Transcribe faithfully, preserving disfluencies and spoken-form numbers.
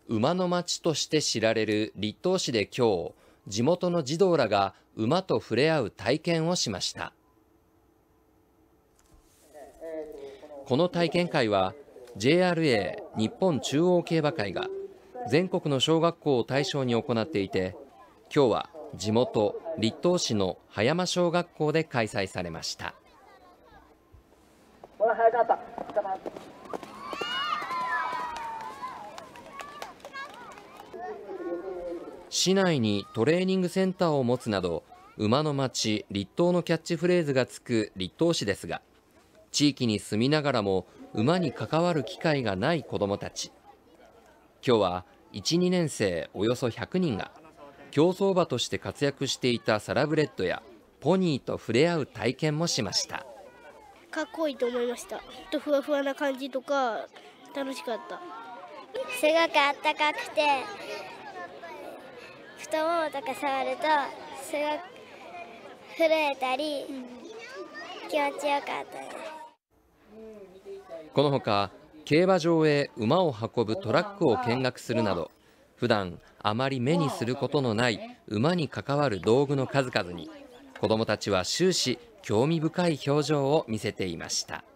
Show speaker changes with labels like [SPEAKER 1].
[SPEAKER 1] 馬の町として知られる栗東市で今日、地元の児童らが馬と触れ合う体験をしました。この体験会は ジェイアールエー 日本中央競馬会が全国の小学校を対象に行っていて、今日は地元栗東市の葉山小学校で開催されました。市内にトレーニングセンターを持つなど、馬の町栗東のキャッチフレーズがつく栗東市ですが、地域に住みながらも馬に関わる機会がない子どもたち。今日はいち、にねん生およそひゃくにんが競走馬として活躍していたサラブレッドやポニーと触れ合う体験もしました。
[SPEAKER 2] かっこいいと思いました。とふわふわな感じとか楽しかった。
[SPEAKER 3] すごくあったかくて、太ももとか触るとすごく震えたり、うん、気持ちよかったです。
[SPEAKER 1] このほか競馬場へ馬を運ぶトラックを見学するなど、普段あまり目にすることのない馬に関わる道具の数々に子どもたちは終始興味深い表情を見せていました。